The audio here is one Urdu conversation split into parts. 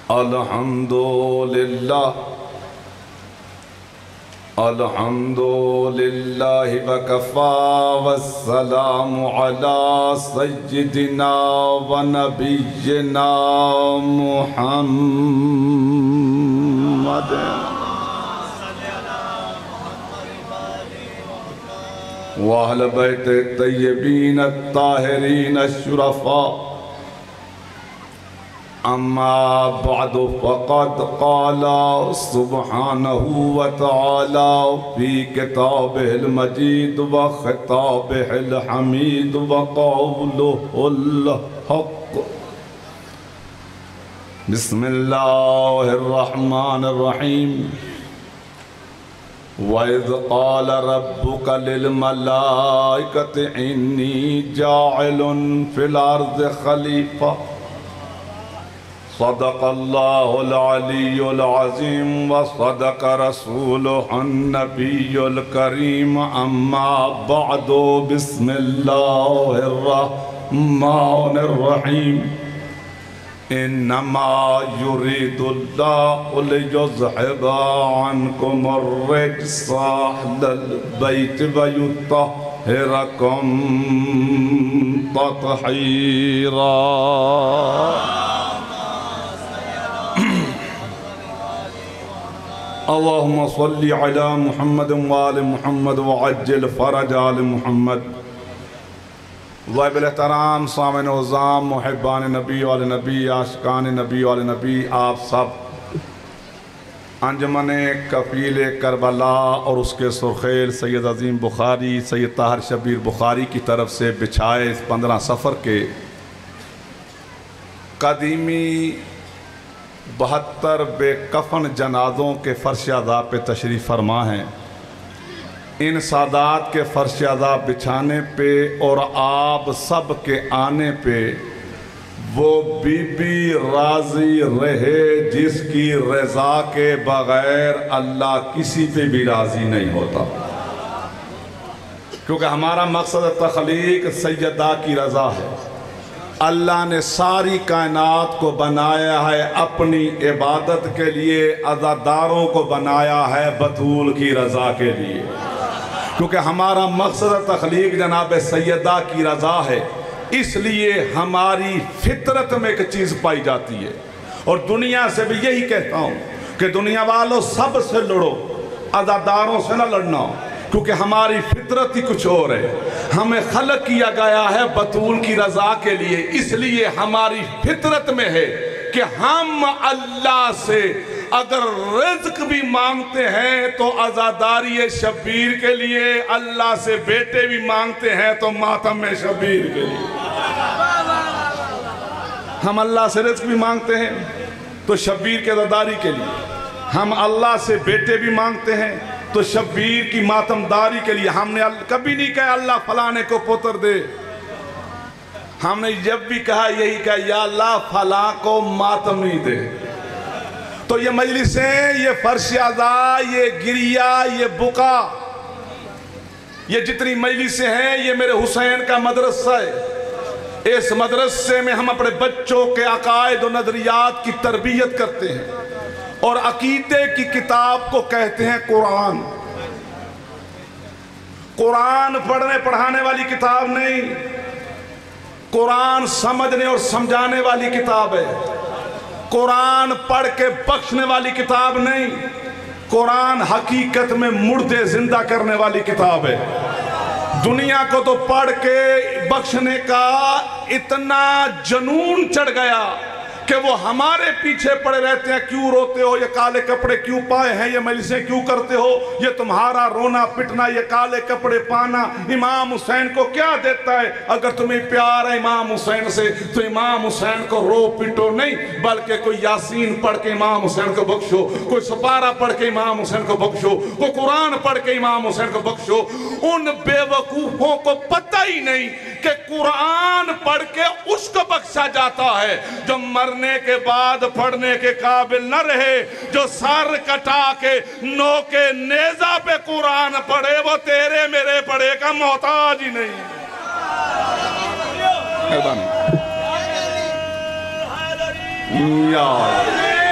الحمدللہ الحمدللہ وکفا والسلام علی سیدنا و نبینا محمد وأہل بیت الطیبین الطاہرین الشرفاء اما بعد فقد قال سبحانہ وتعالی فی کتابہ المجید وخطابہ الحمید وقولہ الحق بسم اللہ الرحمن الرحیم وَإِذْ قَالَ رَبُّكَ لِلْمَلَائِكَةِ إِنِّي جَاعِلٌ فِي الْأَرْضِ خَلِيفَةً صدق اللہ العلی العظیم وصدق رسولہ النبی الکریم اما بعد بسم اللہ الرحمن الرحیم انما یرید اللہ لیذہب عنکم الرجس اہل البیت ویطہرکم تطہیرا اللہم صلی علی محمد وآل محمد وعجل فرج آل محمد ضائب الاحترام سامعین عظام محبان نبی وآل نبی عاشقان نبی وآل نبی آپ سب انجمن کفیل کربلا اور اس کے سرخیل سید عظیم بخاری سید طاہر شبیر بخاری کی طرف سے بچھائے اس 15 سفر کے قدیمی 72 بے کفن جنازوں کے فرش عذاب پہ تشریف فرما ہیں ان سادات کے فرش عذاب بچھانے پہ اور آپ سب کے آنے پہ وہ بی بی راضی رہے جس کی رضا کے بغیر اللہ کسی پہ بھی راضی نہیں ہوتا کیونکہ ہمارا مقصد تخلیق سیدہ کی رضا ہے اللہ نے ساری کائنات کو بنایا ہے اپنی عبادت کے لیے عزاداروں کو بنایا ہے بطول کی رضا کے لیے کیونکہ ہمارا مقصد تخلیق جناب سیدہ کی رضا ہے اس لیے ہماری فطرت میں ایک چیز پائی جاتی ہے اور دنیا سے بھی یہی کہتا ہوں کہ دنیا والوں سب سے لڑو عزاداروں سے نہ لڑنا کیونکہ ہماری فطرت ہی کچھ اور ہے ہمیں خلق کیا گیا ہے بطول کی رضا کے لیے اس لیے ہماری فطرت میں ہے کہ ہم اللہ سے اگر رزق بھی مانگتے ہیں تو عزاداری شبیر کے لیے اللہ سے بیٹے بھی مانگتے ہیں تو ماتم شبیر کے لیے ہم اللہ سے رزق بھی مانگتے ہیں تو شبیر کے عزاداری کے لیے ہم اللہ سے بیٹے بھی مانگتے ہیں تو شبیر کی ماتم داری کے لیے ہم نے کبھی نہیں کہا اللہ فلانے کو پتر دے ہم نے جب بھی کہا یہی کہا یا اللہ فلاں کو ماتم نہیں دے تو یہ مجلسیں یہ فرش عزا یہ گریہ یہ بکا یہ جتنی مجلسیں ہیں یہ میرے حسین کا مدرسہ ہے اس مدرسے میں ہم اپنے بچوں کے عقائد و نظریات کی تربیت کرتے ہیں اور عقیدے کی کتاب کو کہتے ہیں قرآن قرآن پڑھنے پڑھانے والی کتاب نہیں قرآن سمجھنے اور سمجھانے والی کتاب ہے قرآن پڑھ کے بخشنے والی کتاب نہیں قرآن حقیقت میں مردے زندہ کرنے والی کتاب ہے دنیا کو تو پڑھ کے بخشنے کا اتنا جنون چڑھ گیا کہ وہ ہمارے پیچھے پڑے رہتے ہیں کیوں روتے ہو یہ کالے کپڑے کیوں پائے ہیں یہ مجلسیں کیوں کرتے ہو یہ تمہارا رونا پٹنا یہ کالے کپڑے پانا امام حسین کو کیا دیتا ہے اگر تمہیں پیار ہے امام حسین سے تو امام حسین کو رو پٹو نہیں بلکہ کوئی یاسین پڑھ کے امام حسین کو بخشو کوئی سپارہ پڑھ کے امام حسین کو بخشو کوئی قرآن پڑھ کے امام حسین کو بخشو ان بے وقوفوں کو پتہ ہی نہیں کہ قرآن پڑھ کے اس کو بخشا جاتا ہے جو مرنے کے بعد پڑھنے کے قابل نہ رہے جو سر کٹا کے نوکے نیزہ پہ قرآن پڑھے وہ تیرے میرے پڑھے کا محتاج ہی نہیں یا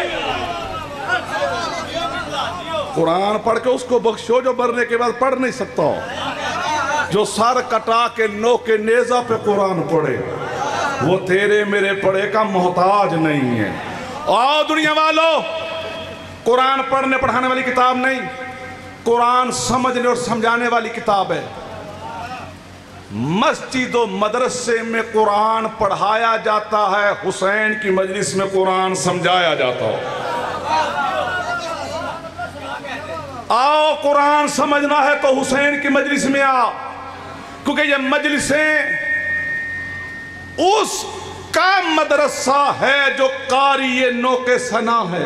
قرآن پڑھ کے اس کو بخشو جو مرنے کے بعد پڑھ نہیں سکتا ہو. جو سر کٹا کے نو کے نیزہ پہ قرآن پڑھے وہ تیرے میرے پڑھے کا محتاج نہیں ہے. آؤ دنیا والو، قرآن پڑھنے پڑھانے والی کتاب نہیں، قرآن سمجھنے اور سمجھانے والی کتاب ہے. مسجد و مدرسے میں قرآن پڑھایا جاتا ہے، حسین کی مجلس میں قرآن سمجھایا جاتا ہے. آؤ قرآن سمجھنا ہے تو حسین کی مجلس میں آ، کیونکہ یہ مجلسیں اس کا مدرسہ ہے جو قاری نو کے ثنا ہے.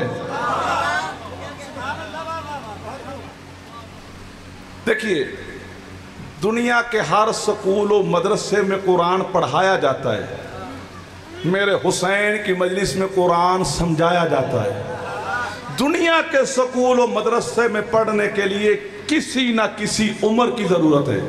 دیکھیے، دنیا کے ہر سکول و مدرسے میں قرآن پڑھایا جاتا ہے، میرے حسین کی مجلس میں قرآن سمجھایا جاتا ہے. دنیا کے سکول و مدرسے میں پڑھنے کے لیے کسی نہ کسی عمر کی ضرورت ہے.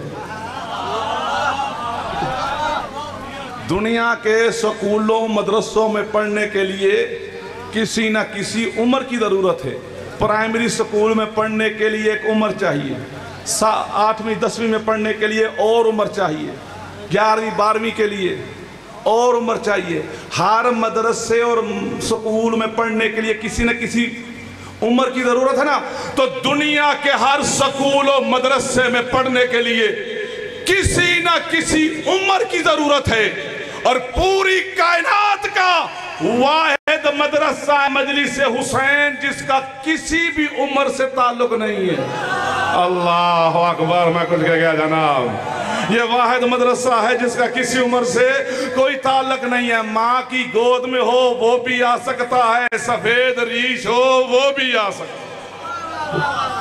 دنیا کے سکولوں مدرسوں میں پڑھنے کے لیے کسی نہ کسی عمر کی ضرورت ہے. پرائمری سکول میں پڑھنے کے لیے ایک عمر چاہیے، 8ویں 10ویں میں پڑھنے کے لیے اور عمر چاہیے، 11ویں 12ویں کے لیے اور عمر چاہیے. ہر مدرسے اور سکول میں پڑھنے کے لیے کسی نہ کسی عمر کی ضرورت ہے نا. تو دنیا کے ہر سکول و مدرسے میں پڑھنے کے لیے کسی نہ کسی عمر کی ضرورت ہے. اور پوری کائنات کا واحد مدرسہ مجلس حسین جس کا کسی بھی عمر سے تعلق نہیں ہے. اللہ اکبر، میں کچھ کہہ گیا جناب. یہ واحد مدرسہ ہے جس کا کسی عمر سے کوئی تعلق نہیں ہے. ماں کی گود میں ہو وہ بھی آ سکتا ہے، سفید ریش ہو وہ بھی آ سکتا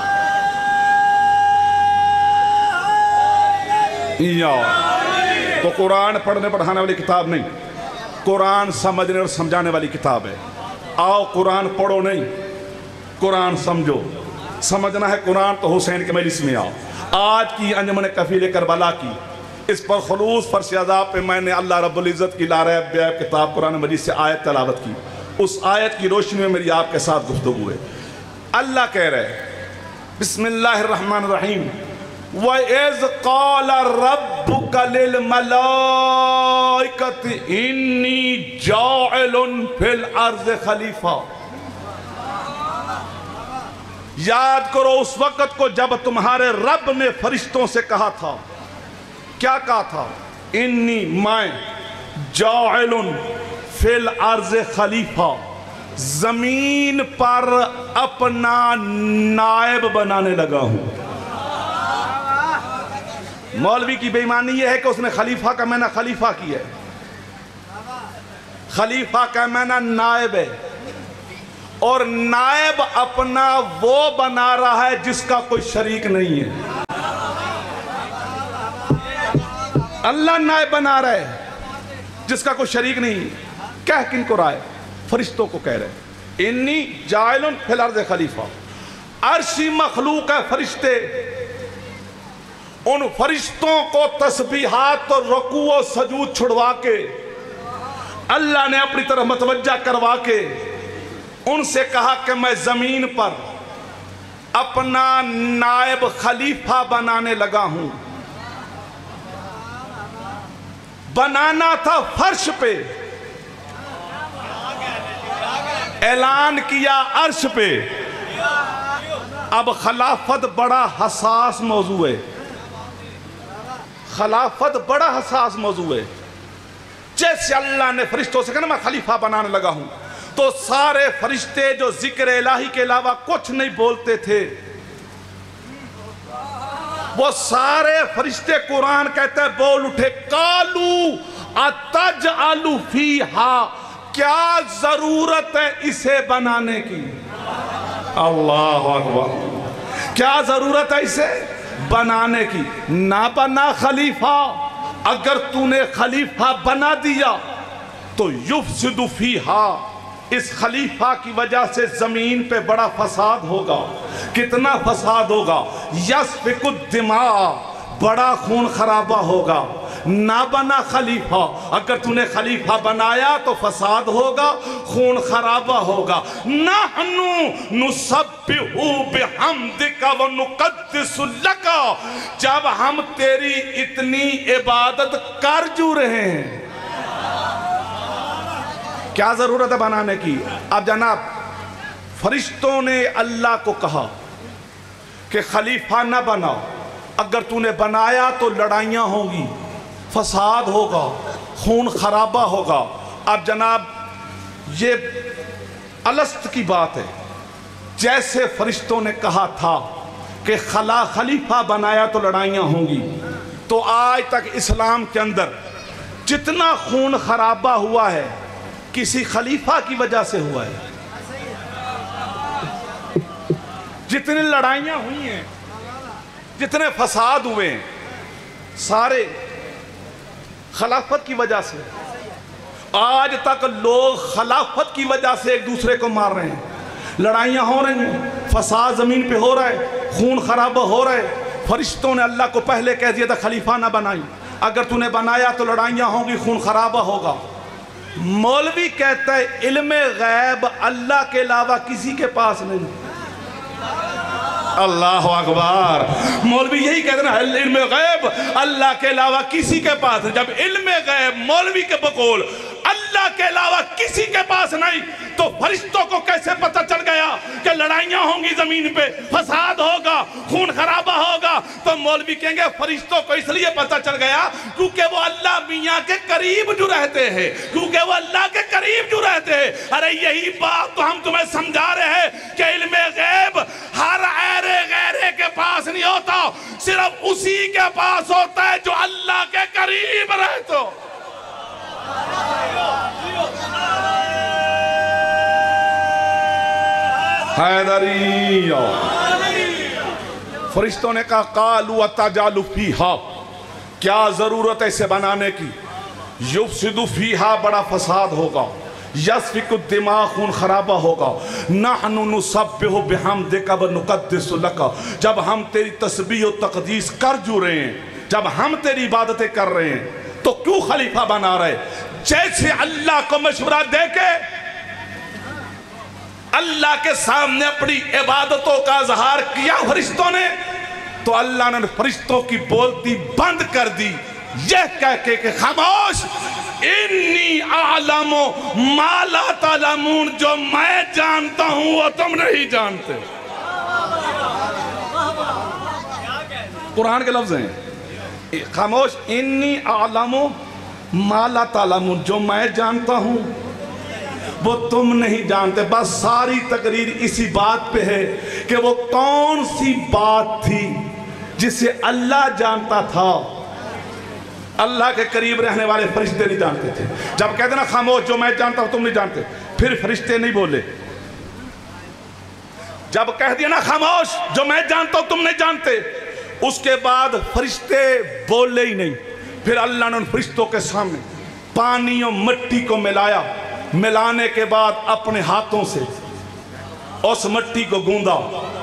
ہے. تو قرآن پڑھنے پڑھانے والی کتاب نہیں، قرآن سمجھنے اور سمجھانے والی کتاب ہے. آؤ قرآن پڑھو نہیں، قرآن سمجھو. سمجھنا ہے قرآن تو حسین کے مجلس میں آؤ. آج کی انجمن کفیل کربلا کی اس پر خلوص فرش عذاب پہ میں نے اللہ رب العزت کی لاریب بیعب کتاب قرآن مجید سے آیت تلاوت کی. اس آیت کی روشنی میں میری آپ کے ساتھ گفتگو ہے. اللہ کہہ رہے بسم اللہ الرحمن الرحیم، وَإِذْ قَالَ رَبُّكَ لِلْمَلَائِكَةِ إِنِّي جَاعِلٌ فِي الْأَرْضِ خَلِيفَةً. یاد کرو اس وقت کو جب تمہارے رب نے فرشتوں سے کہا تھا. کیا کہا تھا؟ انی میں جاعل فی الارض خلیفہ، زمین پر اپنا نائب بنانے لگا ہوں. مولوی کی بے ایمانی یہ ہے کہ اس نے خلیفہ کا معنی خلیفہ کی ہے. خلیفہ کا معنی نائب ہے، اور نائب اپنا وہ بنا رہا ہے جس کا کوئی شریک نہیں ہے. اللہ نائب بنا رہا ہے جس کا کوئی شریک نہیں. کہہ کن کو رہا ہے؟ فرشتوں کو کہہ رہے انی جاعل فی الارض خلیفہ. عرشی مخلوق ہے فرشتے، ان فرشتوں کو تسبیحات اور رکوع و سجود چھڑوا کے اللہ نے اپنی طرف متوجہ کروا کے ان سے کہا کہ میں زمین پر اپنا نائب خلیفہ بنانے لگا ہوں. بنانا تھا فرش پہ، اعلان کیا عرش پہ. اب خلافت بڑا حساس موضوع ہے، خلافت بڑا حساس موضوع ہے. جیسے اللہ نے فرشتوں سے کہا میں خلیفہ بنانے لگا ہوں، تو سارے فرشتے جو ذکر الہی کے علاوہ کچھ نہیں بولتے تھے، وہ سارے فرشتے قرآن کہتے ہیں بول اٹھے. قالو اتجعل فیہا، کیا ضرورت ہے اسے بنانے کی؟ اللہ اکبر، کیا ضرورت ہے اسے بنانے کی؟ نہ بنا خلیفہ. اگر تو نے خلیفہ بنا دیا تو یفسد فیہا، اس خلیفہ کی وجہ سے زمین پہ بڑا فساد ہوگا. کتنا فساد ہوگا؟ یسفک الدماء، بڑا خون خرابہ ہوگا. نہ بنا خلیفہ، اگر تو نے خلیفہ بنایا تو فساد ہوگا، خون خرابہ ہوگا۔ نحنو نسبحو بحمدک ونقدس لک، جب ہم تیری اتنی عبادت کر جو رہے ہیں، کیا ضرورت ہے بنانے کی؟ اب جناب فرشتوں نے اللہ کو کہا کہ خلیفہ نہ بنا، اگر تو نے بنایا تو لڑائیاں ہوں گی، فساد ہوگا، خون خرابہ ہوگا۔ اب جناب یہ الست کی بات ہے، جیسے فرشتوں نے کہا تھا کہ خلیفہ بنایا تو لڑائیاں ہوں گی، تو آج تک اسلام کے اندر جتنا خون خرابہ ہوا ہے کسی خلیفہ کی وجہ سے ہوا ہے، جتنی لڑائیاں ہوئی ہیں، جتنے فساد ہوئے ہیں، سارے خلافت کی وجہ سے۔ آج تک لوگ خلافت کی وجہ سے ایک دوسرے کو مار رہے ہیں، لڑائیاں ہو رہی ہیں، فساد زمین پہ ہو رہا ہے، خون خرابہ ہو رہا ہے۔ فرشتوں نے اللہ کو پہلے کہہ دیا تھا خلیفہ نہ بنائی، اگر تو نے بنایا تو لڑائیاں ہوں گی، خون خرابہ ہوگا۔ مولوی کہتا ہے علم غیب اللہ کے علاوہ کسی کے پاس نہیں۔ اللہ اکبر، مولوی یہی کہتے ہیں علم غیب اللہ کے علاوہ کسی کے پاس نہیں۔ جب علم غیب مولوی کے بقول اللہ کے علاوہ کسی کے پاس نہیں، تو فرشتوں کو کیسے پتہ چل گیا کہ لڑائیاں ہوں گی زمین پہ، فساد ہوگا، خون خرابہ ہوگا؟ تو مولوی کہیں گے فرشتوں کو اس لیے پتہ چل گیا کیونکہ وہ اللہ میاں کے قریب جو رہتے ہیں، کیونکہ وہ اللہ کے قریب جو رہتے ہیں۔ ارے یہی بات تو ہم تمہیں سمجھا رہے ہیں کہ علم غیب ہر غیرے کے پاس نہیں ہوتا، صرف اسی کے پاس ہوتا ہے جو اللہ کے قریب رہتے ہو۔ حیدری، فرشتوں نے کہا قالوا اتجعل فیہا، کیا ضرورت ہے اسے بنانے کی؟ یفسد فیہا، بڑا فساد ہوگا، یسفک الدماء، خون خرابہ ہوگا۔ نحن نسبح بحمدک ونقدس لک، جب ہم تیری تسبیح و تقدیس کر جو رہے ہیں، جب ہم تیری عبادتیں کر رہے ہیں، تو کیوں خلیفہ بنا رہے؟ جیسے اللہ کو مشورہ دے کے اللہ کے سامنے اپنی عبادتوں کا اظہار کیا فرشتوں نے، تو اللہ نے فرشتوں کی بولتی بند کر دی، یہ کہہ کے کہ خاموش، انی اعلم ما لا تعلمون، جو میں جانتا ہوں وہ تم نہیں جانتے۔ قرآن کے لفظ ہیں، خاموش، انی اعلم ما لا تعلمون، جو میں جانتا ہوں وہ تم نہیں جانتے۔ بس ساری تقریر اسی بات پہ ہے کہ وہ کون سی بات تھی جسے اللہ جانتا تھا، اللہ کے قریب رہنے والے فرشتے نہیں جانتے تھے۔ جب کہتے نا خاموش، جو میں جانتا ہوں تم نہیں جانتے، پھر فرشتے نہیں بولے۔ جب کہہ دیا نا خاموش، جو میں جانتا ہوں تم نہیں جانتے، اس کے بعد فرشتے بولے ہی نہیں۔ پھر اللہ نے ان فرشتوں کے سامنے پانی اور مٹی کو ملایا، ملانے کے بعد اپنے ہاتھوں سے اس مٹی کو گوندا۔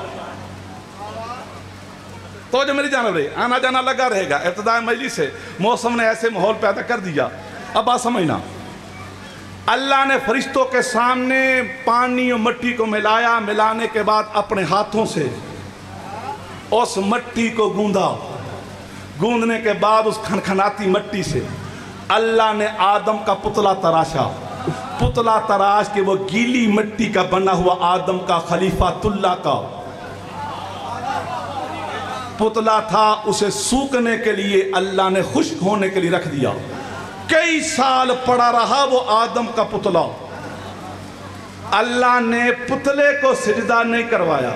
تو جو میری جانب رہے، آنا جانا لگا رہے گا، ابتداء مجلس سے موسم نے ایسے ماحول پیدا کر دیا۔ اب بات سمجھنا، اللہ نے فرشتوں کے سامنے پانی اور مٹی کو ملایا، ملانے کے بعد اپنے ہاتھوں سے اس مٹی کو گوندا۔ گوندنے کے بعد اس کھنکھناتی مٹی سے اللہ نے آدم کا پتلا تراشا۔ پتلا تراش کے وہ گیلی مٹی کا بنا ہوا آدم کا خلیفۃ اللہ کا پتلا تھا، اسے سوکھنے کے لیے اللہ نے خشک ہونے کے لیے رکھ دیا۔ کئی سال پڑا رہا وہ آدم کا پتلا، اللہ نے پتلے کو سجدہ نہیں کروایا۔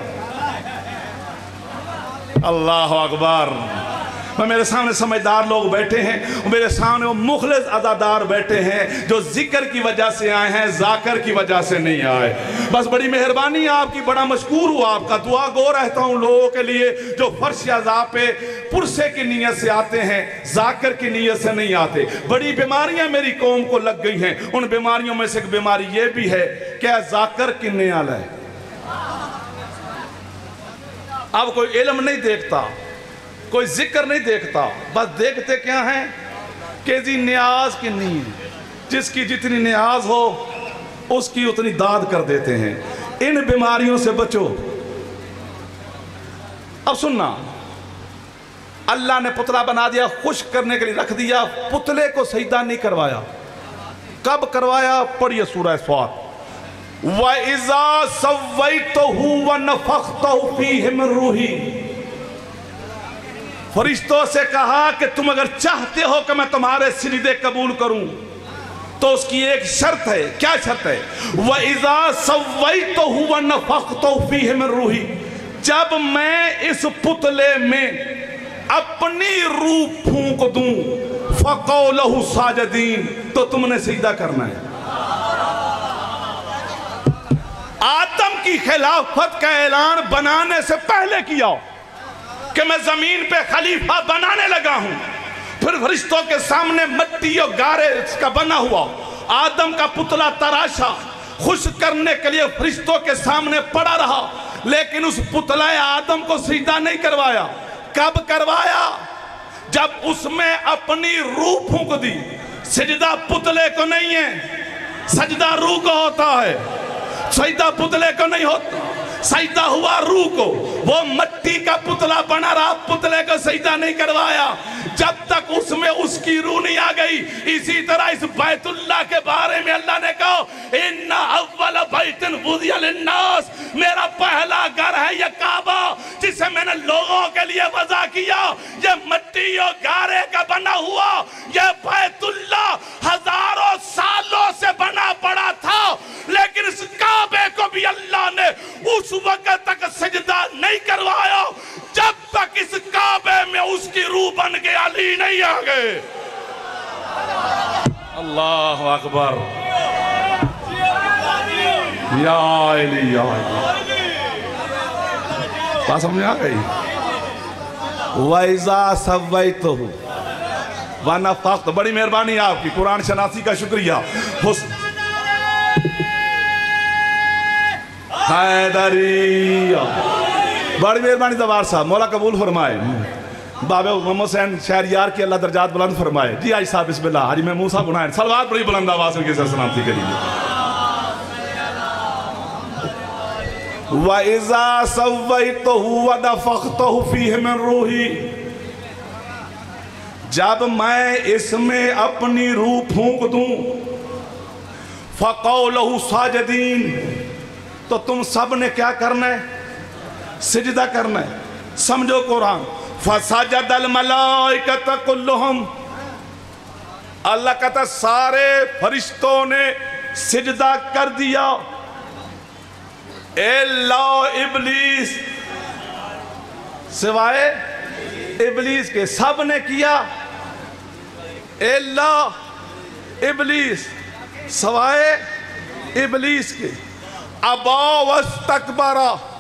اللہ اکبر۔ میرے سامنے سمجھدار لوگ بیٹھے ہیں، میرے سامنے وہ مخلص عزادار بیٹھے ہیں جو ذکر کی وجہ سے آئے ہیں، ذاکر کی وجہ سے نہیں آئے۔ بس بڑی مہربانی آپ کی، بڑا مشکور ہوا آپ کا، دعا گو رہتا ہوں لوگوں کے لیے جو فرش عزا پہ پرسے کی نیت سے آتے ہیں، ذاکر کی نیت سے نہیں آتے۔ بڑی بیماریاں میری قوم کو لگ گئی ہیں، ان بیماریوں میں سے ایک بیماری یہ بھی ہے کہ ذاکر کنے آلہ ہے۔ اب کوئی علم نہیں دیکھتا، کوئی ذکر نہیں دیکھتا، بس دیکھتے کیا ہیں؟ کہ جی نیاز کی نہیں ہے، جس کی جتنی نیاز ہو اس کی اتنی داد کر دیتے ہیں۔ ان بیماریوں سے بچو۔ اب سننا، اللہ نے پتلا بنا دیا، خشک کرنے کے لیے رکھ دیا، پتلے کو سجدہ نہیں کروایا۔ کب کروایا؟ پڑھیے سورہ صاد۔ وَإِذَا سَوَّيْتُهُ وَنَفَخْتُ فِيهِ مِن رُوحِي، فرشتوں سے کہا کہ تم اگر چاہتے ہو کہ میں تمہارے سجدے قبول کروں تو اس کی ایک شرط ہے۔ کیا شرط ہے؟ وَإِذَا سَوَّيْتُهُ وَنَفَخْتُ فِيهِ مِن رُوحِي، جب میں اس پتلے میں اپنی روح پھونک دوں، فَقَوْ لَهُ سَاجِدِينَ، تو تم نے سجدہ کرنا ہے۔ آدم کی خلافت کا اعلان بنانے سے پہلے کیا کہ میں زمین پہ خلیفہ بنانے لگا ہوں، پھر فرشتوں کے سامنے مٹی اور گارے کا بنا ہوا آدم کا پتلا تراشا، خشک کرنے کے لیے فرشتوں کے سامنے پڑا رہا، لیکن اس پتلا آدم کو سجدہ نہیں کروایا۔ کب کروایا؟ جب اس میں اپنی روح پھونک دی۔ سجدہ پتلے کو نہیں ہے، سجدہ روح کو ہوتا ہے، سجدہ پتلے کو نہیں ہوتا، سجدہ ہوا روح کو۔ وہ مٹی کا پتلا بنا رہا، پتلے کو سجدہ نہیں کروایا جب تک اس میں اس کی روح نہیں آ گئی۔ اسی طرح اس بیت اللہ کے بارے میں اللہ نے کہا اِنَّ أَوَّلَ بَيْتٍ وُضِعَ لِلنَّاسِ، میرا پہلا گھر ہے یہ کعبہ جسے میں نے لوگوں کے لیے وضع کیا۔ یہ مٹی اور گارے کا بنا ہوا یہ بیت اللہ ہزاروں سالوں سے بنا پڑا تھا، لیکن اس کعبے کو بھی اللہ نے اس وقت تک سجدہ نہیں کروایا جب تک اس کعبے میں اس کی روح بن کے علی نہیں آ گئے۔ اللہ اکبر، یا علی یا علی، بات سمجھ آ گئی؟ وَإِذَا سَوَّيْتُهُ وَنَفَخْتُ، بڑی مہربانی آپ کی، قرآن شناسی کا شکریہ۔ حیدری، بڑی مہربانی دوار صاحب، مولا قبول فرمائے۔ بابے محمد حسین شہریار کی اللہ درجات بلند فرمائے۔ جی آج صاحب بسم اللہ، حاجی محمود صاحب گناہ سلوات بڑی بلند آواز کے ساتھ سلامتی کریے۔ وَإِذَا سَوَّيْتُهُ وَنَفَخْتُ فِيهِ مِن رُوحِي، جب میں اس میں اپنی روح پھونک دوں، فَقَوْ لَهُ سَاجِدِينَ، تو تم سب نے کیا کرنا ہے؟ سجدہ کرنا ہے۔ سمجھو قرآن، فَسَجَدَ الْمَلَائِكَةَ كُلُّهُمْ، اللہ کہتا سارے فرشتوں نے سجدہ کر دیا اللہ ابلیس، سوائے ابلیس کے۔ سب نے کیا اللہ ابلیس، سوائے ابلیس کے۔ ابا واستکبر،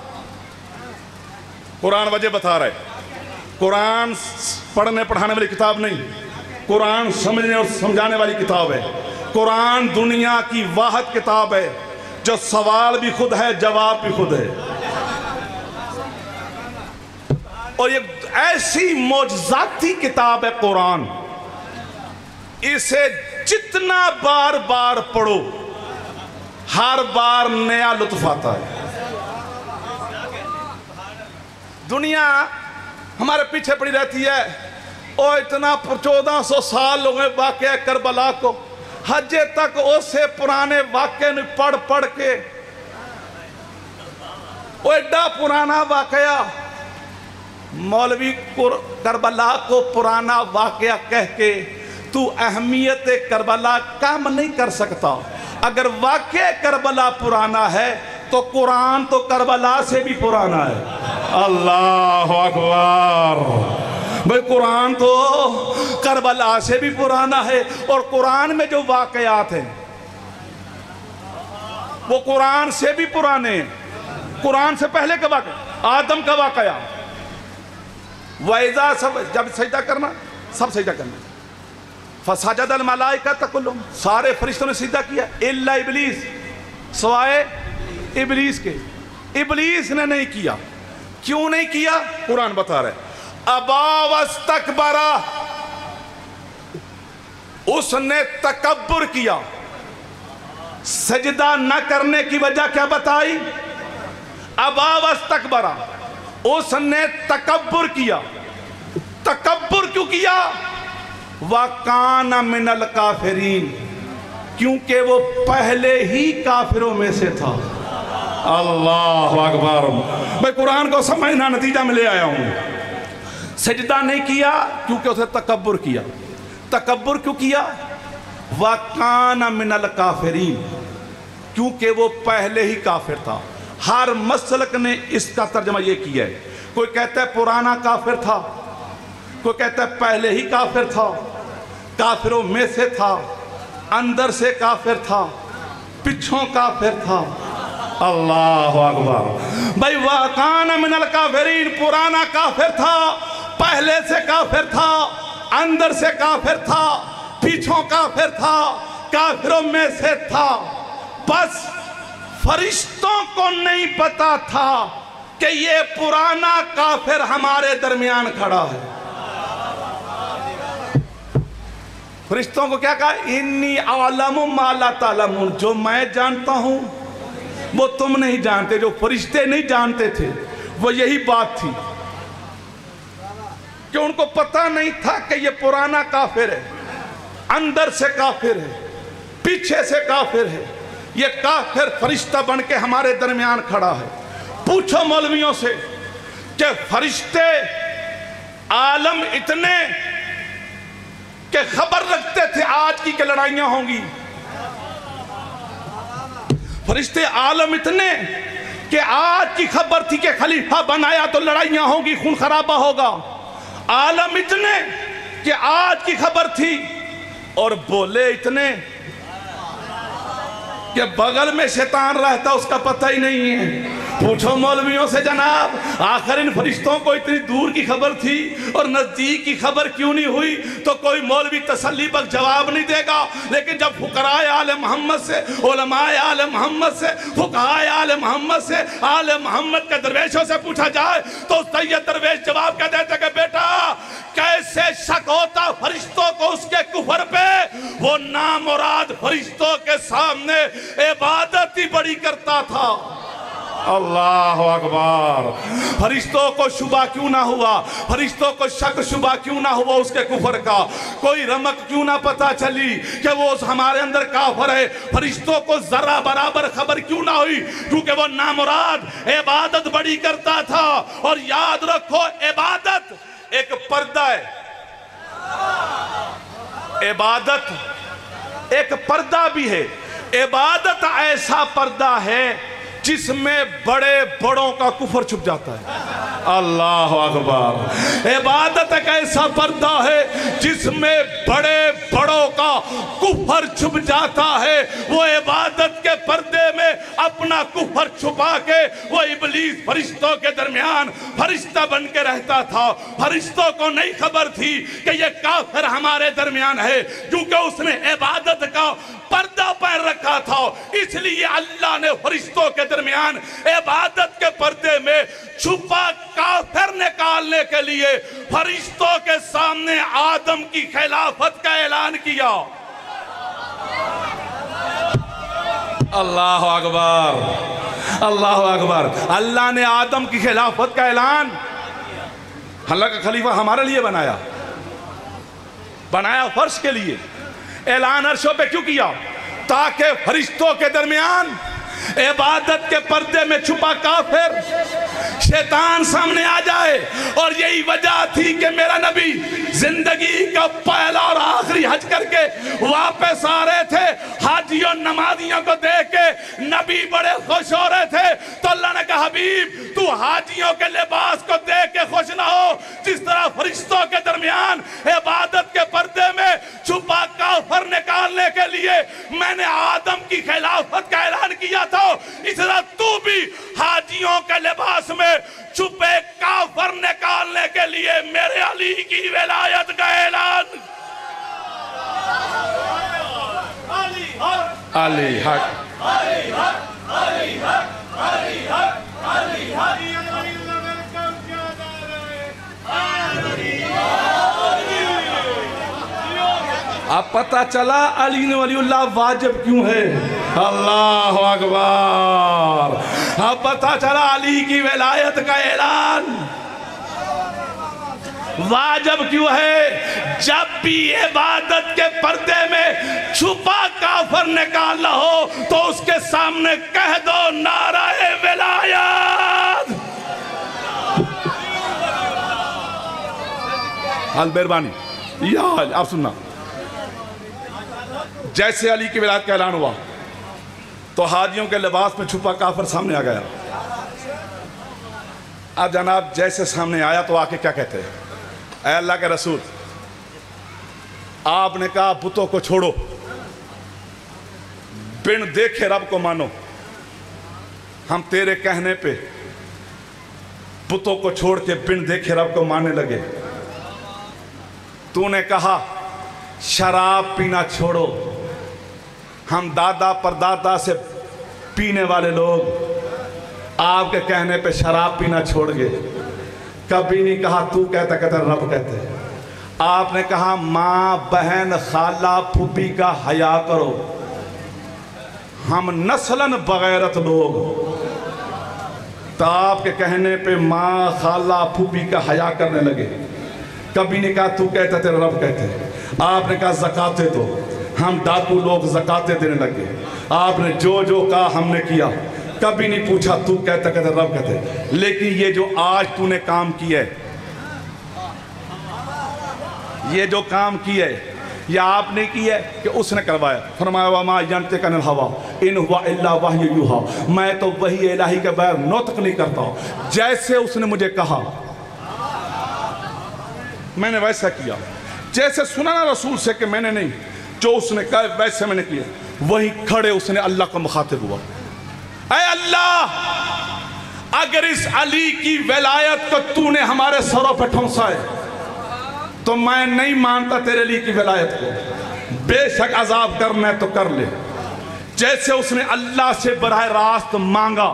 قرآن وجہ بتا رہا ہے۔ قرآن پڑھنے پڑھانے والی کتاب نہیں، قرآن سمجھنے اور سمجھانے والی کتاب ہے۔ قرآن دنیا کی واحد کتاب ہے جو سوال بھی خود ہے، جواب بھی خود ہے، اور یہ ایسی معجزاتی کتاب ہے قرآن، اسے جتنا بار بار پڑھو ہر بار نیا لطف آتا ہے۔ دنیا ہمارے پیچھے پڑی رہتی ہے، اور اتنا 1400 سال ہو گئے واقعہ کربلا کو، حج تک اسے پرانے واقعے نے پڑھ پڑھ کے، وہ ایڈا پرانا واقعہ، مولوی کربلا کو پرانا واقعہ کہہ کے تو اہمیت کربلا کم نہیں کر سکتا۔ اگر واقعہ کربلا پرانا ہے تو قرآن تو کربلا سے بھی پرانا ہے۔ اللہ اکبر، بھئی قرآن تو کربلا سے بھی پرانا ہے، اور قرآن میں جو واقعات ہیں وہ قرآن سے بھی پرانے ہیں۔ قرآن سے پہلے کا واقعہ آدم کا واقعہ، وَإِذَا سب جب سجدہ کرنا سب سجدہ کرنا، فَسَجَدَ الْمَلَائِكَةُ كُلُّهُمْ، سارے فرشتوں نے سجدہ کیا اِلَّا ابلیس، سوائے ابلیس کے۔ ابلیس نے نہیں کیا۔ کیوں نہیں کیا؟ قرآن بتا رہے ابا واستکبر، اس نے تکبر کیا. سجدہ نہ کرنے کی وجہ کیا بتائی؟ ابا واستکبر. اس نے تکبر کیا. تکبر کیوں کیا؟ وَكَانَ مِنَ الْكَافِرِينَ. کیونکہ وہ پہلے ہی کافروں میں سے تھا. اللہ اکبر. میں قرآن کو سمجھنا نتیجہ میں لے آیا ہوں. سجدہ نہیں کیا کیونکہ اسے تکبر کیا. تکبر کیوں کیا؟ وَكَانَ مِنَ الْكَافِرِينَ. کیونکہ وہ پہلے ہی کافر تھا. ہر مسلک نے اس کا ترجمہ یہ کیا ہے. کوئی کہتا ہے پرانا کافر تھا, کوئی کہتا ہے پہلے ہی کافر تھا, کافروں میں سے تھا, اندر سے کافر تھا, پچھوں کافر تھا. اللہ اکبر. بھئی وَكَانَ مِنَ الْكَافِرِينَ. پرانا کافر تھا, پہلے سے کافر تھا, اندر سے کافر تھا, پیچھوں کافر تھا, کافروں میں سے تھا. بس فرشتوں کو نہیں پتا تھا کہ یہ پرانا کافر ہمارے درمیان کھڑا ہے. فرشتوں کو کیا کہا؟ انی اعلم ما لا تعلمون. جو میں جانتا ہوں وہ تم نہیں جانتے. جو فرشتے نہیں جانتے تھے وہ یہی بات تھی کہ ان کو پتہ نہیں تھا کہ یہ پرانا کافر ہے, اندر سے کافر ہے, پیچھے سے کافر ہے. یہ کافر فرشتہ بن کے ہمارے درمیان کھڑا ہے. پوچھو مولویوں سے کہ فرشتے عالم اتنے کہ خبر رکھتے تھے آج کی کہ لڑائیاں ہوں گی. فرشتے عالم اتنے کہ آج کی خبر تھی کہ خلیفہ بنایا تو لڑائیاں ہوں گی, خون خرابہ ہوگا. عالم اتنے کہ آج کی خبر تھی, اور بولے اتنے کہ بغل میں شیطان رہتا اس کا پتہ ہی نہیں ہے. پوچھو مولویوں سے جناب, آخر ان فرشتوں کو اتنی دور کی خبر تھی اور نزدیک کی خبر کیوں نہیں ہوئی؟ تو کوئی مولوی تسلی بخش جواب نہیں دے گا. لیکن جب فقراء آل محمد سے, علماء آل محمد سے, فقہاء آل محمد سے, آل محمد کے درویشوں سے پوچھا جائے تو سید درویش جواب کیا دیتے کہ بیٹا کیسے شک ہوتا فرشتوں کو اس کے کفر پہ؟ وہ نامراد فرشتوں کے سامنے عبادت ہی بڑی کرتا تھا. اللہ اکبر. فرشتوں کو شبہ کیوں نہ ہوا؟ فرشتوں کو شک شبہ کیوں نہ ہوا اس کے کفر کا؟ کوئی رمق کیوں نہ پتا چلی کہ وہ ہمارے اندر کافر ہے؟ فرشتوں کو ذرہ برابر خبر کیوں نہ ہوئی؟ کیونکہ وہ نامراد عبادت بڑی کرتا تھا. اور یاد رکھو عبادت ایک پردہ ہے. عبادت ایک پردہ بھی ہے. عبادت ایسا پردہ ہے جس میں بڑے بڑوں کا کفر چھپ جاتا ہے. اللہ اکبر. عبادت ایک ایسا پردہ ہے جس میں بڑے بڑوں کا کفر چھپ جاتا ہے. وہ عبادت کے پردے میں اپنا کفر چھپا کے وہ ابلیس فرشتوں کے درمیان فرشتہ بن کے رہتا تھا. فرشتوں کو نہیں خبر تھی کہ یہ کافر ہمارے درمیان ہے, کیونکہ اس نے عبادت کا پردہ پہن رکھا تھا. اس لیے اللہ نے فرشتوں کے درمیان عبادت کے پردے میں چھپا کافر نکالنے کے لیے فرشتوں کے سامنے آدم کی خلافت کا اعلان کیا. اللہ اکبر. اللہ اکبر. اللہ نے آدم کی خلافت کا اعلان اللہ کا خلیفہ ہمارے لیے بنایا فرش کے لیے. اعلان عرشوں پہ کیوں کیا؟ تاکہ فرشتوں کے درمیان عبادت کے پردے میں چھپا کافر شیطان سامنے آ جائے. اور یہی وجہ تھی کہ میرا نبی زندگی کا پہلا اور آخری حج کر کے واپس آ رہے تھے. حاجیوں نمازیوں کو دیکھ کے نبی بڑے خوش ہو رہے تھے. تو اللہ نے کہا حبیب تو حاجیوں کے لباس کو دیکھ کے خوش نہ ہو جس طرح فرشتوں کے درمیان عبادت کے پردے میں چھپا کافر نکالنے کے لیے میں نے آدم کی خلافت کا اعلان کیا تھا. اس طرح تو بھی حاجیوں کے لباس میں چھپے کافر نکالنے کے لیے میرے علی کی ولایت کا اعلان. علی حق علی حق علی حق علی حق علی حق. اب پتہ چلا علی ولی اللہ واجب کیوں ہے. اللہ اکبر. اب پتہ چلا علی کی ولایت کا اعلان واجب کیوں ہے. جب بھی عبادت کے پردے میں چھپا کافر نکالنا ہو تو اس کے سامنے کہہ دو نعرہ ولایت. حال مہربانی یا آپ سننا. جیسے علی کی ولایت کا اعلان ہوا تو حاجیوں کے لباس میں چھپا کافر سامنے آ گیا. اب جناب جیسے سامنے آیا تو آ کے کیا کہتے ہیں؟ اے اللہ کے رسول، آپ نے کہا بتوں کو چھوڑو، بن دیکھے رب کو مانو. ہم تیرے کہنے پہ بتوں کو چھوڑ کے بن دیکھے رب کو ماننے لگے. تو نے کہا شراب پینا چھوڑو، ہم دادا پردادا سے پینے والے لوگ آپ کے کہنے پہ شراب پینا چھوڑ گئے. کبھی نہیں کہا تو کہتا، کہتا رب کہتے. آپ نے کہا ماں بہن خالہ پھوپھی کا حیا کرو، ہم نسلاً بغیرت لوگ. تو آپ کے کہنے پہ ماں خالہ پھوپھی کا حیا کرنے لگے. کبھی نہیں کہا تو کہتا تیرا رب کہتے. آپ نے کہا زکاتیں دو، ہم ڈاکو لوگ زکاتیں دینے لگے. آپ نے جو جو کہا ہم نے کیا. کبھی نہیں پوچھا تو کہتا، کہتا رب کہتے. لیکن یہ جو آج تو نے کام کیا ہے، یہ جو کام کیا ہے یہ آپ نے کیا ہے کہ اس نے کروایا. فرمایا وَمَا يَنْطِقُ عَنِ الْهَوَىٰ إِنْ هُوَ إِلَّا وَحْيٌ يُوحَىٰ. میں تو وحی الہی کے بغیر نطق نہیں کرتا ہوں. جیسے اس نے مجھے کہا میں نے ویسا کیا. جیسے سنا نا رسول سے کہ میں نے نہیں، جو اس نے کہا ویسے میں نے کیا. وہی کھڑے اس نے اللہ کو مخاطب ہوا. اے اللہ، اگر اس علی کی ولایت کو تو نے ہمارے سروں پہ ٹھونسا ہے تو میں نہیں مانتا تیرے علی کی ولایت کو. بے شک عذاب کرنا ہے تو کر لے. جیسے اس نے اللہ سے براہ راست مانگا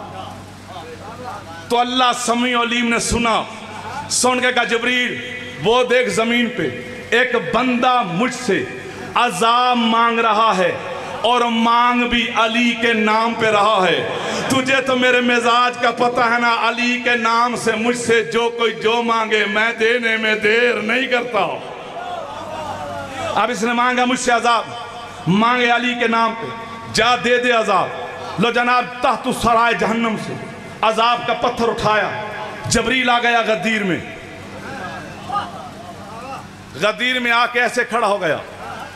تو اللہ سمیع علیم نے سنا. سن کے کہا جبریل وہ دیکھ زمین پہ ایک بندہ مجھ سے عذاب مانگ رہا ہے اور مانگ بھی علی کے نام پہ رہا ہے. تجھے تو میرے مزاج کا پتہ ہے نا، علی کے نام سے مجھ سے جو کوئی جو مانگے میں دینے میں دیر نہیں کرتا. اب اس نے مانگا مجھ سے عذاب، مانگے علی کے نام پہ، جا دے دے عذاب. لو جناب تحت سرائے جہنم سے عذاب کا پتھر اٹھایا. جبریل آ گیا غدیر میں. غدیر میں آ کے ایسے کھڑا ہو گیا.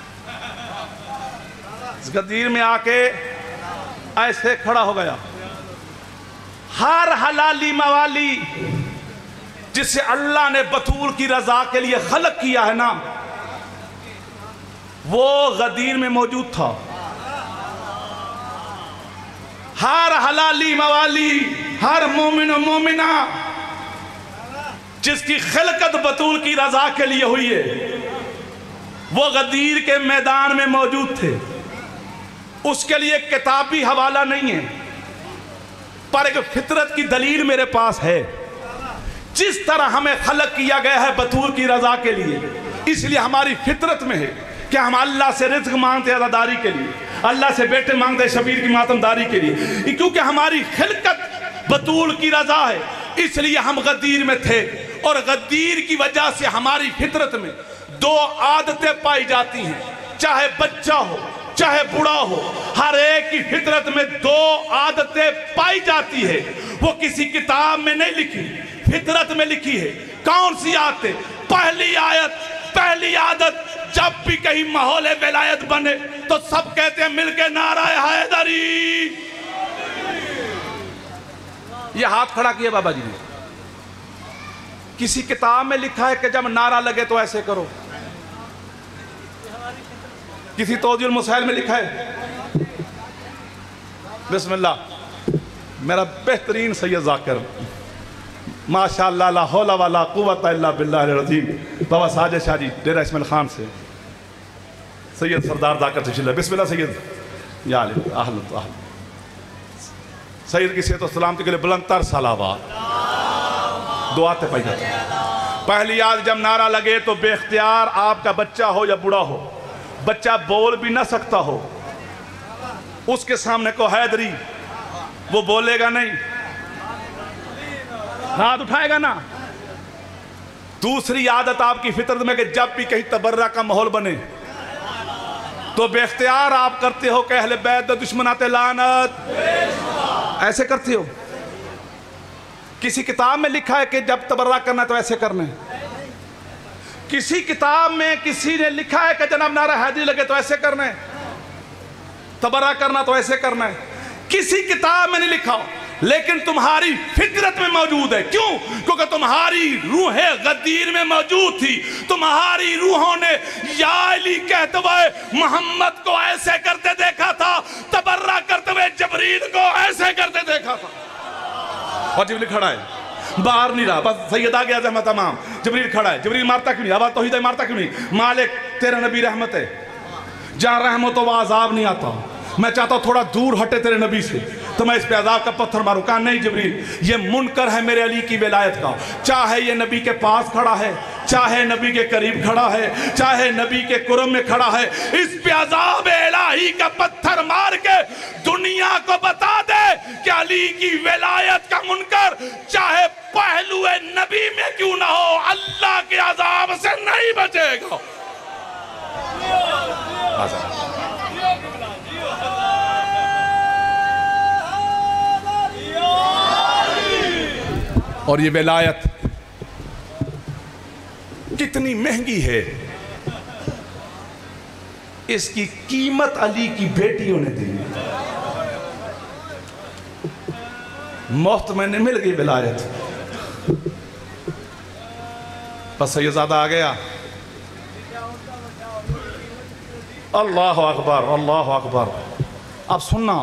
غدیر میں آ کے ایسے کھڑا ہو گیا. ہر حلالی موالی جسے اللہ نے بطول کی رضا کے لیے خلق کیا ہے نا، وہ غدیر میں موجود تھا. ہر حلالی موالی، ہر مومن و مومنہ جس کی خلقت بطول کی رضا کے لیے ہوئی ہے وہ غدیر کے میدان میں موجود تھے. اس کے لیے کتابی حوالہ نہیں ہے پر ایک فطرت کی دلیل میرے پاس ہے. جس طرح ہمیں خلق کیا گیا ہے بطول کی رضا کے لیے، اس لیے ہماری فطرت میں ہے کہ ہم اللہ سے رزق مانگتے عزاداری کے لیے، اللہ سے بیٹے مانگتے شبیر کی ماتمداری کے لیے. کیونکہ ہماری خلقت بطول کی رضا ہے اس لیے ہم غدیر میں تھے. اور غدیر کی وجہ سے ہماری فطرت میں دو عادتیں پائی جاتی ہیں، چاہے بچہ ہو چاہے بڑا ہو، ہر ایک کی فطرت میں دو عادتیں پائی جاتی ہے. وہ کسی کتاب میں نہیں لکھی، فطرت میں لکھی ہے. کون سی عادتیں؟ پہلی عادت جب بھی کہیں ماحول ولایت بنے تو سب کہتے ہیں مل کے نعرہ حیدری. یہ ہاتھ کھڑا کیا بابا جی نے. کسی کتاب میں لکھا ہے کہ جب نعرہ لگے تو ایسے کرو. کسی توضیح المسائل میں لکھا ہے. بسم اللہ. میرا بہترین سید ذاکر ماشاءاللہ لا حول ولا قوت الا باللہ العظیم بابا ساجد شاہ جی ڈیرہ اسماعیل خان سے سید سردار ذاکر تشریف لائے. بسم اللہ سید. یا علی اہل سید کی صحت و سلامتی کے لیے بلند تر صلوات دعاتے پائی جاتے ہیں. پہلی یاد جب نعرہ لگے تو بے اختیار آپ کا بچہ ہو یا بڑا ہو بچہ بول بھی نہ سکتا ہو، اس کے سامنے کو حیدری، وہ بولے گا نہیں، ہاتھ اٹھائے گا نا۔ دوسری عادت آپ کی فطرت میں کہ جب بھی کہیں تبرہ کا ماحول بنے تو بے اختیار آپ کرتے ہو کہ اہل بیت دشمنات لعنت، ایسے کرتے ہو۔ کسی کتاب میں لکھا ہے کہ جب تبرہ کرنا تو ایسے کرنا ہے، کسی کتاب میں کسی نے لکھا ہے کہ جناب نعرہ حیدری لگے تو ایسے کرنا ہے، تبرہ کرنا تو ایسے کرنا ہے، کسی کتاب میں نہیں لکھا ہو، لیکن تمہاری فطرت میں موجود ہے۔ کیوں؟ کیونکہ تمہاری روح غدیر میں موجود تھی، تمہاری روحوں نے یا علی کہتے ہوئے محمد کو ایسے کرتے دیکھا تھا، تبرہ کرتے ہوئے جبریل کو ایسے کرتے دیکھا تھا۔ اور جبریل کھڑا ہے، باہر نہیں رہا، بس سید آ گیا زحمت تمام، جبریل کھڑا ہے، جبریل مارتا کیوں نہیں؟ آواز توحید ہے، مارتا کیوں نہیں؟ مالک تیرا نبی رحمت ہے، جہاں رحمت و عذاب نہیں آتا، میں چاہتا ہوں تھوڑا دور ہٹے تیرے نبی سے تو میں اس پہ عذاب کا پتھر ماروں۔ کہا نہیں جبریل، یہ منکر ہے میرے علی کی ولایت کا، چاہے یہ نبی کے پاس کھڑا ہے، چاہے نبی کے قریب کھڑا ہے، چاہے نبی کے قرب میں کھڑا ہے، اس پہ عذاب الہی کا پتھر مار کے دنیا کو بتا دے کہ علی کی ولایت کا منکر چاہے پہلو نبی میں کیوں نہ ہو، اللہ کے عذاب سے نہیں بچے گا۔ اور یہ ولایت کتنی مہنگی ہے، اس کی قیمت علی کی بیٹیوں نے دی، مفت میں نے مل گئی ولایت۔ بس سیدزادہ آ گیا، اللہ اکبر اللہ اکبر۔ اب سننا،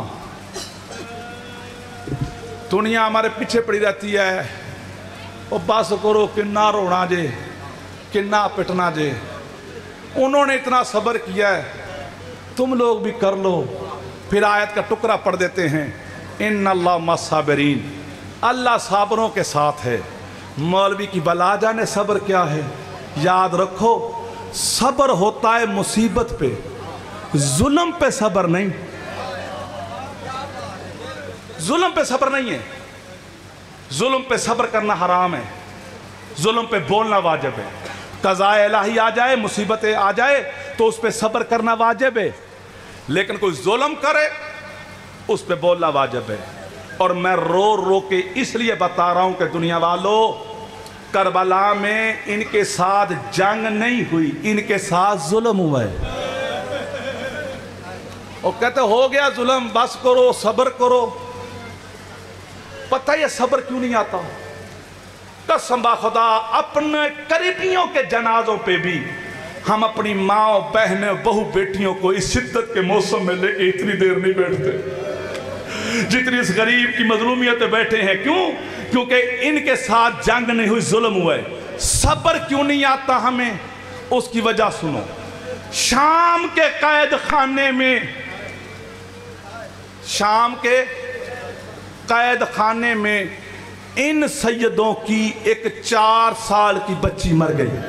دنیا ہمارے پیچھے پڑی رہتی ہے، وہ بس کرو کنہ رونا جے، کنہ پٹنا جے، انہوں نے اتنا صبر کیا ہے، تم لوگ بھی کر لو۔ پھر آیت کا ٹکڑا پڑھ دیتے ہیں، ان اللہ مع الصابرین، اللہ صابروں کے ساتھ ہے۔ مولوی کی بلا جانے صبر کیا ہے، یاد رکھو صبر ہوتا ہے مصیبت پہ، ظلم پہ صبر نہیں، ظلم پہ صبر نہیں ہے۔ ظلم پہ صبر کرنا حرام ہے، ظلم پہ بولنا واجب ہے۔ قضاء الہی آ جائے، مصیبتیں آ جائے تو اس پہ صبر کرنا واجب ہے، لیکن کوئی ظلم کرے اس پہ بولنا واجب ہے۔ اور میں رو رو کے اس لیے بتا رہا ہوں کہ دنیا والوں، کربلا میں ان کے ساتھ جنگ نہیں ہوئی، ان کے ساتھ ظلم ہوا ہے۔ اور کہتے ہو گیا ظلم، بس کرو صبر کرو۔ پتہ یہ صبر کیوں نہیں آتا؟ قسم خدا اپنے قریبیوں کے جنازوں پہ بھی ہم اپنی ماں بہنیں بہو بیٹیوں کو اس شدت کے موسم میں لے کے اتنی دیر نہیں بیٹھتے جتنی اس غریب کی مظلومیت پہ بیٹھے ہیں۔ کیوں؟ کیونکہ ان کے ساتھ جنگ نہیں ہوئی، ظلم ہوا ہے۔ صبر کیوں نہیں آتا ہمیں؟ اس کی وجہ سنو۔ شام کے قید خانے میں، شام کے قید خانے میں ان سیدوں کی ایک 4 سال کی بچی مر گئی۔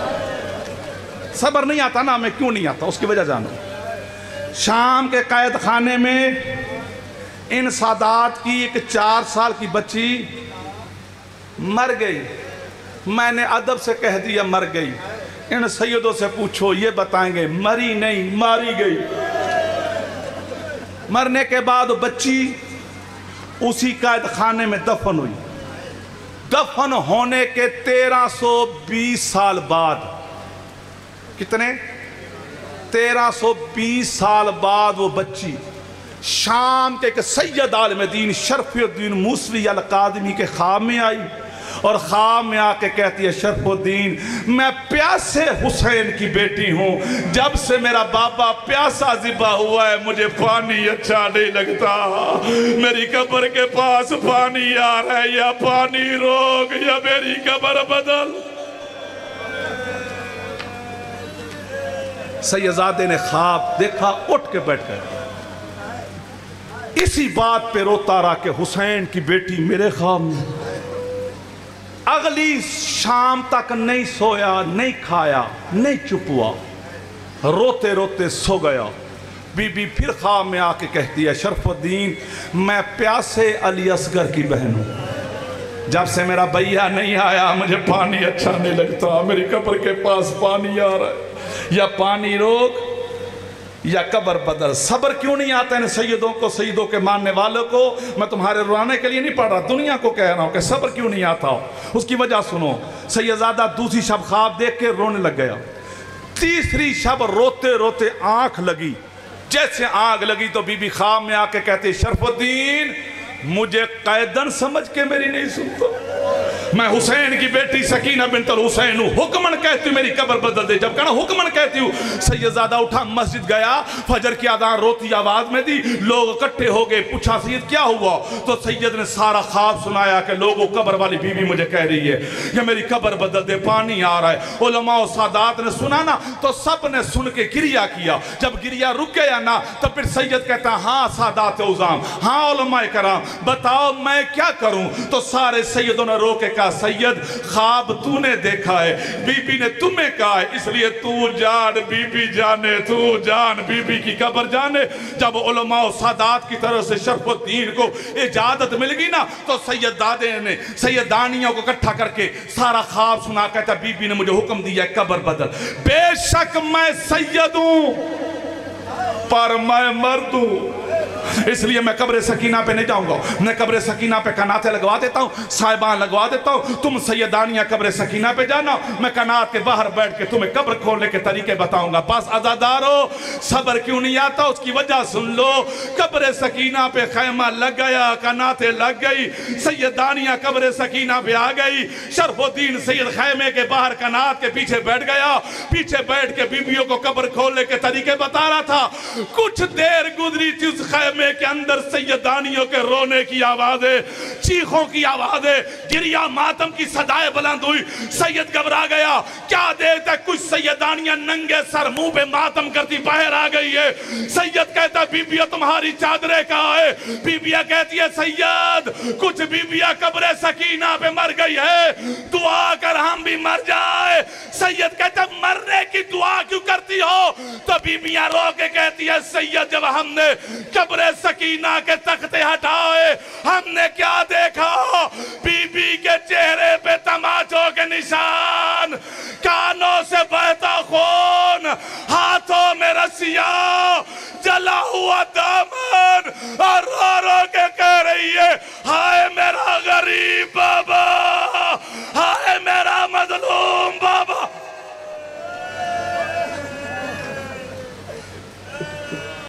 صبر نہیں آتا نا ہمیں، کیوں نہیں آتا؟ اس کی وجہ جانو۔ شام کے قید خانے میں ان سادات کی ایک 4 سال کی بچی مر گئی۔ میں نے ادب سے کہہ دیا مر گئی۔ ان سیدوں سے پوچھو، یہ بتائیں گے مری نہیں، ماری گئی۔ مرنے کے بعد بچی اسی قید خانے میں دفن ہوئی۔ دفن ہونے کے 1320 سال بعد، کتنے؟ 1320 سال بعد وہ بچی شام کے ایک سید عالم دین شرف الدین موسوی القادمی کے خواب میں آئی، اور خواب میں آ کے کہتی ہے شرف الدین میں پیاسے حسین کی بیٹی ہوں، جب سے میرا بابا پیاسا ذبح ہوا ہے مجھے پانی اچھا نہیں لگتا، میری قبر کے پاس پانی آ رہا ہے، یا پانی روک یا میری قبر بدل۔ سیدزادے نے خواب دیکھا، اٹھ کے بیٹھ گئے، اسی بات پہ روتا رہا کہ حسین کی بیٹی میرے خواب میں۔ اگلی شام تک نہیں سویا، نہیں کھایا، نہیں چپ ہوا۔ روتے روتے سو گیا۔ بی بی پھر خواب میں آ کے کہتی ہے شرف الدین میں پیاسے علی اصغر کی بہن ہوں، جب سے میرا بھیا نہیں آیا مجھے پانی اچھا نہیں لگتا، میری قبر کے پاس پانی آ رہا ہے، یا پانی روک یا قبر بدل۔ صبر کیوں نہیں آتا ہے سیدوں کو، سیدوں کے ماننے والوں کو؟ میں تمہارے رونے کے لیے نہیں پڑھ رہا، دنیا کو کہہ رہا ہوں کہ صبر کیوں نہیں آتا ہو۔ اس کی وجہ سنو، سیدزادہ دوسری شب خواب دیکھ کے رونے لگ گیا، تیسری شب روتے روتے آنکھ لگی، جیسے آگ لگی تو بی بی خواب میں آ کے کہتے شرف الدین مجھے قیدن سمجھ کے میری نہیں سنتا، میں حسین کی بیٹی سکینہ بنت الحسین ہوں، حکمن کہتی ہوں میری قبر بدل دے۔ جب کہنا حکمن کہتی ہوں، سیدزادہ اٹھا مسجد گیا، فجر کی اذان روتی آواز میں دی، لوگ اکٹھے ہو گئے، پوچھا سید کیا ہوا؟ تو سید نے سارا خواب سنایا کہ لوگوں قبر والی بی بی مجھے کہہ رہی ہے کہ میری قبر بدل دے، پانی آ رہا ہے۔ علماء و سادات نے سنا نا تو سب نے سن کے گریہ کیا، جب گریہ رک گیا نا تو پھر سید کہتا ہاں سادات عظام، ہاں علماء کرام بتاؤ میں کیا کروں؟ تو سارے سیدوں نے رو کے کہا سید خواب تو نے دیکھا ہے، بی بی نے تمہیں کہا ہے، اس لیے تو جان بی بی جانے، تو جان بی بی کی قبر جانے۔ جب علماء و سادات کی طرف سے شرف الدین کو اجازت مل گئی نا تو سیدادے نے سیدانیوں کو اکٹھا کر کے سارا خواب سنا، کہتا بی بی نے مجھے حکم دیا ہے قبر بدل، بے شک میں سید ہوں پر میں مرد ہوں، اس لیے میں قبر سکینہ پہ نہیں جاؤں گا، میں قبر سکینہ پہ کناتیں لگوا دیتا ہوں، صاحبان لگوا دیتا ہوں، تم سیدانیاں قبر سکینہ پہ جانا، میں کنات کے باہر بیٹھ کے تمہیں قبر کھولنے کے طریقے بتاؤں گا۔ بس عزادارو صبر کیوں نہیں آتا؟ اس کی وجہ سن لو، قبر سکینہ پہ خیمہ لگ گیا، کناتیں لگ گئی، سیدانیاں قبر سکینہ پہ آ گئی، شرف الدین سید خیمے کے باہر کنات کے پیچھے بیٹھ گیا، پیچھے بیٹھ کے بیویوں کو قبر کھولنے کے طریقے بتا رہا تھا۔ کچھ دیر گزری تھی اس خیمے کے اندر سیدانیوں کے رونے کی آوازیں، چیخوں کی آوازیں، گریہ ماتم کی صدائیں بلند ہوئی، سید گھبرا گیا، کیا دیکھتا ہے کچھ سیدانیاں ننگے سر منہ پہ ماتم کرتی باہر آ گئی ہے۔ سید کہتا ہے بیبیہ تمہاری چادریں کہاں ہے؟ بیبیہ کہتی ہے سید کچھ بیبیہ قبر سکینہ پہ مر گئی ہے، دعا کر ہم بھی مر جائے۔ سید کہتا ہے مرنے کی دعا کیوں کرتی ہو؟ تو بیبیہ رو کے کہتی ہے سید جب ہم نے قبر سکینہ کے تختے ہٹائے ہم نے کیا دیکھا؟ بی بی کے چہرے پہ تماچوں کے نشان، کانوں سے بہتا خون، ہاتھوں میں رسیاں، جلا ہوا دامن، اور رو رو کے کہہ رہی ہے ہائے میرا غریب بابا، ہائے میرا مظلوم بابا۔